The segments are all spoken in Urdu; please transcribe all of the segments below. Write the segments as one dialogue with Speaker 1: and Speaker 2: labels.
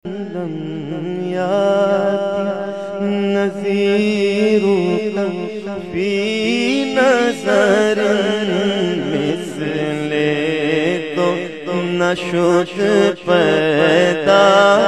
Speaker 1: لم يأتي نذير في نظر مثل تو نشد پیدا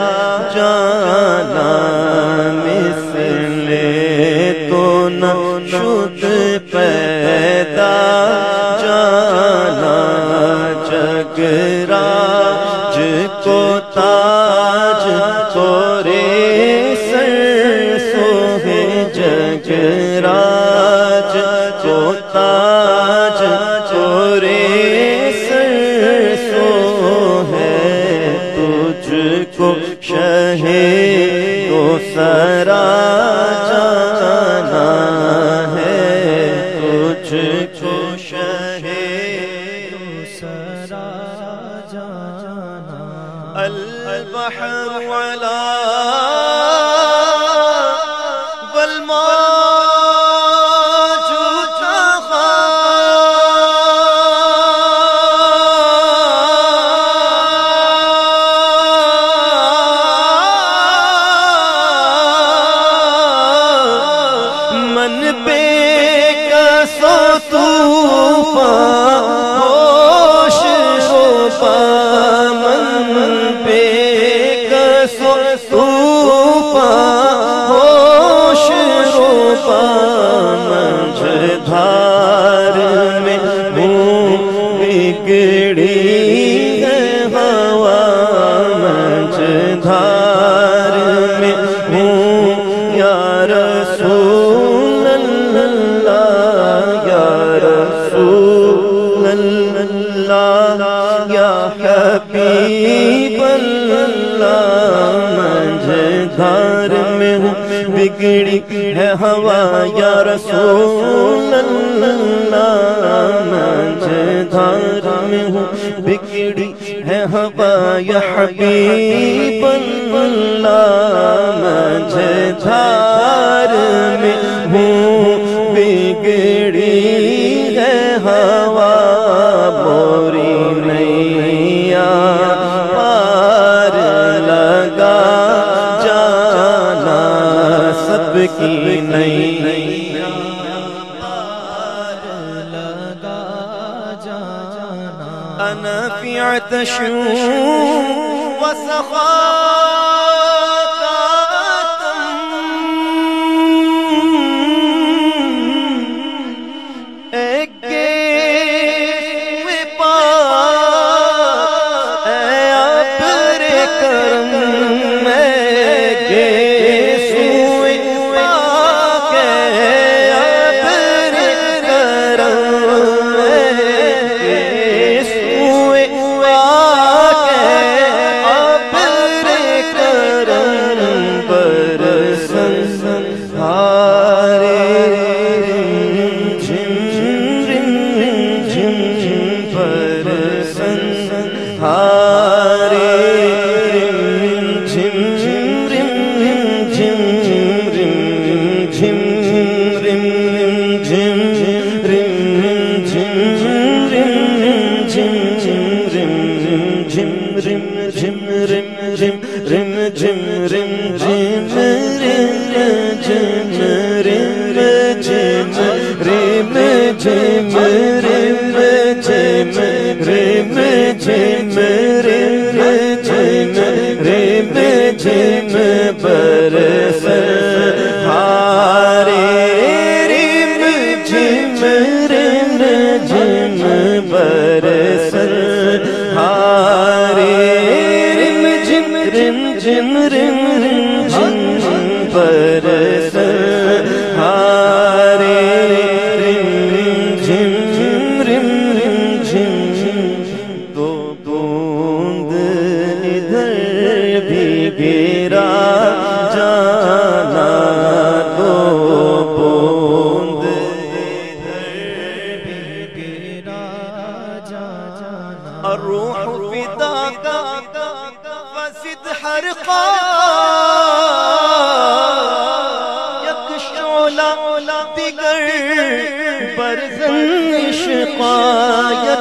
Speaker 1: جانا مثل تو نشد پیدا جانا جگ راج کو تاج تورے سر سوہے جگ راج کو تاج تورے سر سوہے تجھ کو شہ کو سرا جانا ہے تجھ کو شہ کو سرا جانا البحر ولا والموج تغى من بے کسو طوفان ہوش روبا من بے کسو طوفان ہوش روبا مجھدھار میں ہوں بگڑی ہے ہوا مجھدھار میں ہوں یا رسول اللہ یا رسول اللہ یا حبیب اللہ مجھدھار میں ہوں بگڑی ہے ہوا یا رسول اللہ مجھدھار میں ہوں بگڑی ہے ہوا یا حبیب اللہ مجھدھار میں ہوں بگڑی ہے ہوا موری نیا پار لگا جانا سب کی نیا پار لگا جانا انا فی عطش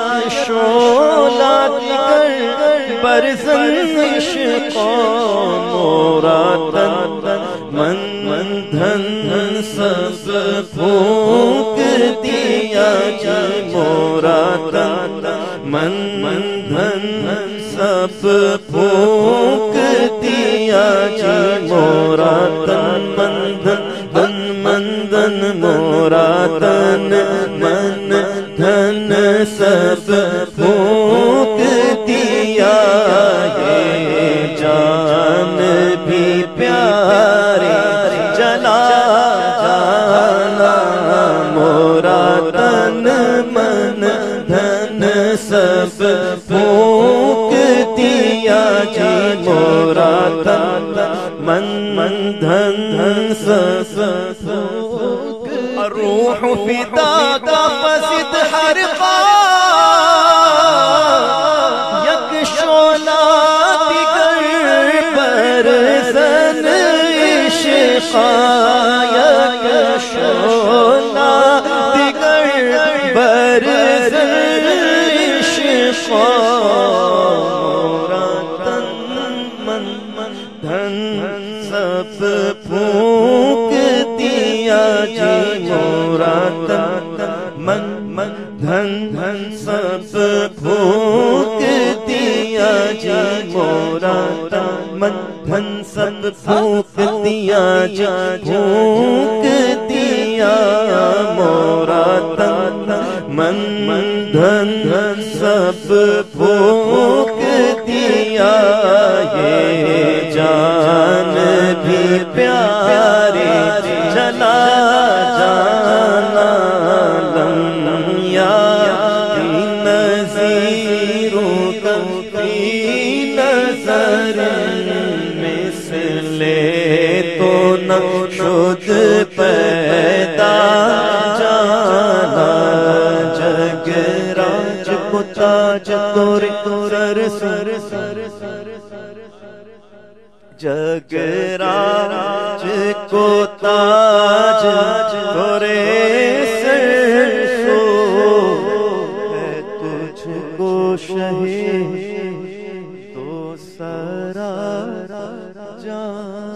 Speaker 1: شعلہ دیگر برزن عشقوں دھن سب پھونک دیا جی مورا تن من دھن سب پھونک دیا جی مورا تن من دھن مورا تن من دھن سب پھونک دیا یہ جان بھی پیارے جلا جانا مورا تن من دھن سب پھونک دیا جی مورا تن من دھن سب پھونک روح فدا کا فسد حرقہ یک شعلہ دیگر برزن عشقہ یک شعلہ دیگر برزن عشقہ مورا تن من دھن سب پھونک دیا جی مورا تن من دھن سب پھونک دیا جی مورا تن من دھن سب پھونک دیا جی پھونک دیا مورا تن من دھن سب پھونک دیا یہ جان بھی پیارے چلا جانا لم یاتی نظیروں کا فی نظر مثل تو نہ شد پیدا جانا جگ راج کو تاج تور سر جگ راج کو تاج تورے سر سو ہے تجھ کو شہی تو سرا جان